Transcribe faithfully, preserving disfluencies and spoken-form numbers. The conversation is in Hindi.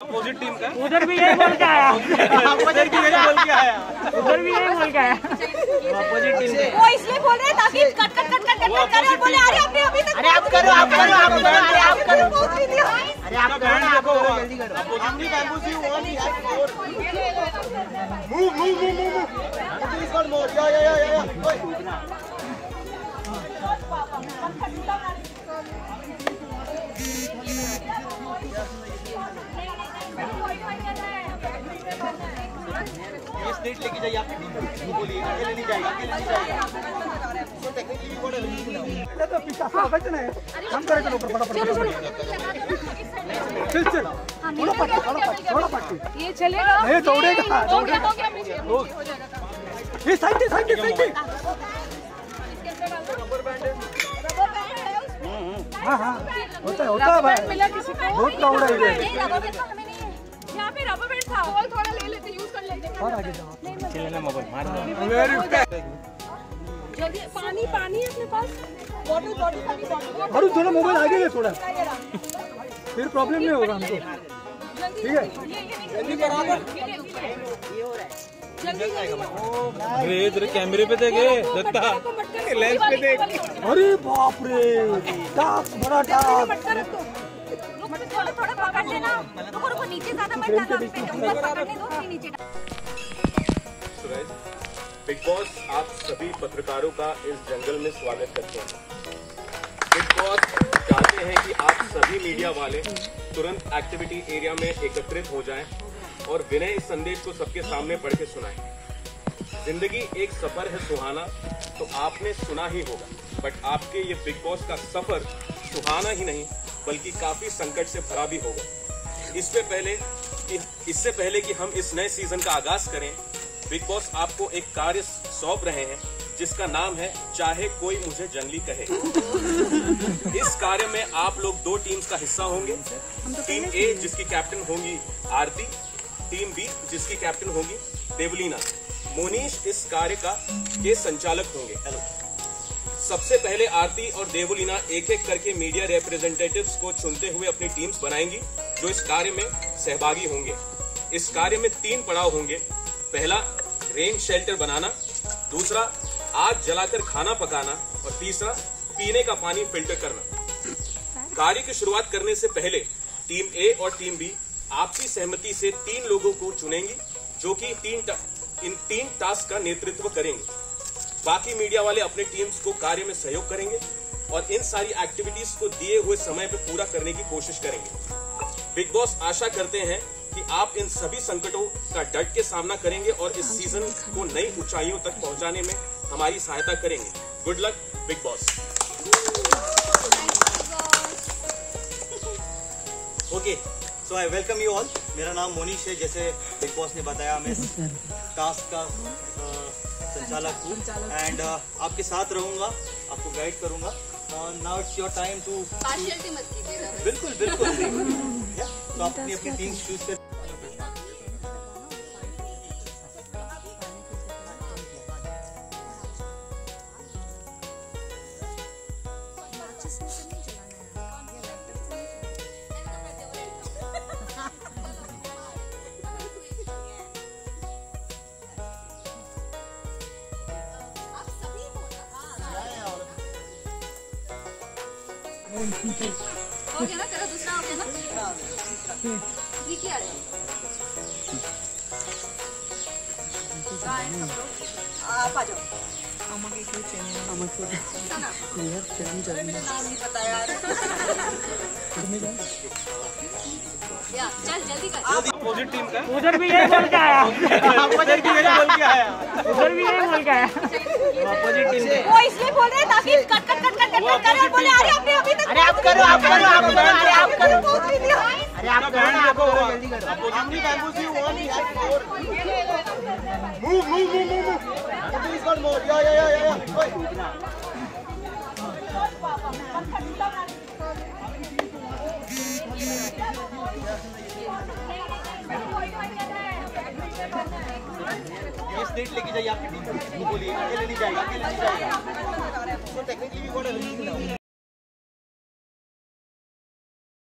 अपोजिट टीम का। उधर भी यही बोल के आया, उधर भी यही बोल के आया, उधर भी यही बोल के आया। अपोजिट टीम से वो इसलिए बोल रहे ताकि cut cut cut cut cut करे और बोले अरे आपने अभी तक अरे आप करो आप करो आप करो अरे आप करो अरे आप करो आप करो जल्दी करो। Opposite bamboo C one has four. Move move move move please got more. Yeah yeah yeah या ये स्टेट लेके जाइए आपकी टीम को। बोलिए अकेले नहीं जाएगा, अकेले नहीं जाएगा। तो टेक्निकली भी बड़ा नहीं तो पीछे आवाज नहीं हम करे चलो ऊपर फटाफट चल चल थोड़ा पट्टी थोड़ा पट्टी थोड़ा पट्टी ये चलेगा नहीं दौड़ेगा दौड़ेगा ये साइड से साइड से साइड से। हाँ हाँ होता है होता है भाई, मिला किसी को बहुत क्राउड है इधर। नहीं रबर बैंड हमें नहीं है, यहाँ पे रबर बैंड था और थोड़ा ले लेते यूज कर लेते और आगे जाओ चलना मोबाइल मार वेरी जल्दी। पानी पानी है अपने पास, बॉटल बॉटल पानी बॉटल। और थोड़ा मोबाइल आगे ले थोड़ा, फिर प्रॉब्लम नहीं होगा हमको। ठीक है जल्दी बराबर ये हो रहा है जल्दी जल्दी। अरे इधर कैमरे पे देखे दत्ता, लेंस पे देख। अरे बाप रे टास्क बड़ा टास्क। मटका रख दो, रुक थोड़ा थोड़ा पकड़ लेना, रुको रुको नीचे ज्यादा मत डालो, ऊपर पकड़ने दो फिर नीचे डालो। बिग बॉस आप सभी पत्रकारों का इस जंगल में स्वागत करते हैं। बिग बॉस चाहते हैं कि आप सभी मीडिया वाले तुरंत एक्टिविटी एरिया में एकत्रित हो जाएं और विनय इस संदेश को सबके सामने पढ़ के सुनाएं। जिंदगी एक सफर है सुहाना, तो आपने सुना ही होगा, बट आपके ये बिग बॉस का सफर सुहाना ही नहीं बल्कि काफी संकट से भरा भी होगा। इससे पहले कि इससे पहले कि हम इस नए सीजन का आगाज करें, बिग बॉस आपको एक कार्य सौंप रहे हैं जिसका नाम है चाहे कोई मुझे जंगली कहे। इस कार्य में आप लोग दो टीम्स का हिस्सा होंगे। टीम ए जिसकी कैप्टन होंगी आरती, टीम बी जिसकी कैप्टन होगी देवलीना। मोनीश इस कार्य का के संचालक होंगे। हेलो। सबसे पहले आरती और देवलीना एक एक करके मीडिया रिप्रेजेंटेटिव्स को चुनते हुए अपनी टीम्स बनाएंगी जो इस कार्य में सहभागी होंगे। इस कार्य में तीन पड़ाव होंगे। पहला रेन शेल्टर बनाना, दूसरा आग जलाकर खाना पकाना और तीसरा पीने का पानी फिल्टर करना। कार्य की शुरुआत करने से पहले टीम ए और टीम बी आपसी सहमति से तीन लोगों को चुनेंगी जो कि तीन इन तीन टास्क का नेतृत्व करेंगे। बाकी मीडिया वाले अपने टीम्स को कार्य में सहयोग करेंगे और इन सारी एक्टिविटीज को दिए हुए समय पर पूरा करने की कोशिश करेंगे। बिग बॉस आशा करते हैं कि आप इन सभी संकटों का डट के सामना करेंगे और इस सीजन को नई ऊंचाइयों तक पहुंचाने में हमारी सहायता करेंगे। Good luck big boss. Okay, so I welcome you all. मेरा नाम मोनीश है। जैसे बिग बॉस ने बताया, मैं टास्क का संचालक हूँ एंड आपके साथ रहूँगा, आपको गाइड करूँगा। Now it's your time to partiality मत कीजिएगा। बिल्कुल बिल्कुल तो आप अपनी अपनी टीम चूज कर। हो गया ना तेरा दूसरा, हो गया ना ये क्या है? आप आ जाओ। मेरा नाम नहीं पता यार। या चल जल्दी कर। अपोजिट टीम का। उधर भी यही बोल के आया, उधर भी यही बोल के आया, उधर भी यही बोल के आया। अपोजिट टीम से वो इसलिए बोल रहे ताकि cut cut cut cut cut करे और बोले अरे आपने अभी तक अरे आप करो आप करो आप करो अरे आप करो अरे आप करो आप करो जल्दी करो। Opposite bamboo C one has four. Move move move move please got more. Yeah yeah yeah या ये स्टेट लेके जाइए आपकी टीम को। बोलिए अकेले नहीं जाएगा, अकेले नहीं जाएगा। तो टेक्निकली भी बड़ा नहीं